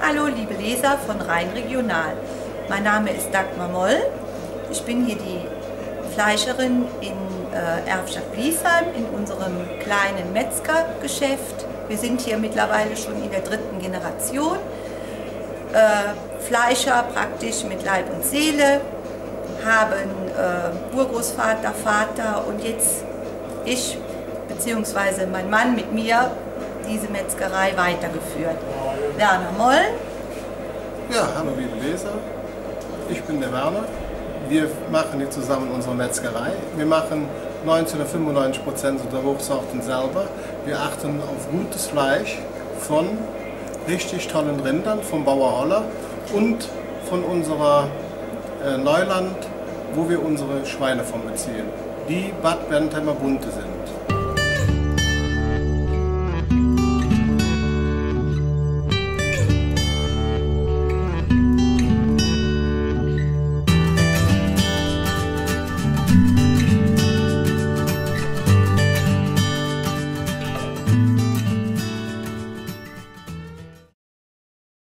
Hallo liebe Leser von Rhein Regional. Mein Name ist Dagmar Moll. Ich bin hier die Fleischerin in Erftstadt-Bliesheim in unserem kleinen Metzgergeschäft. Wir sind hier mittlerweile schon in der 3. Generation. Fleischer praktisch mit Leib und Seele, haben Urgroßvater, Vater und jetzt ich bzw. mein Mann mit mir diese Metzgerei weitergeführt. Werner Moll. Ja, hallo liebe Leser, ich bin der Werner. Wir machen hier zusammen unsere Metzgerei. Wir machen 90 oder 95% der Hochsorten selber. Wir achten auf gutes Fleisch von richtig tollen Rindern, vom Bauer Holler und von unserer Neuland, wo wir unsere Schweine von beziehen, die Bad Bentheimer Bunte sind.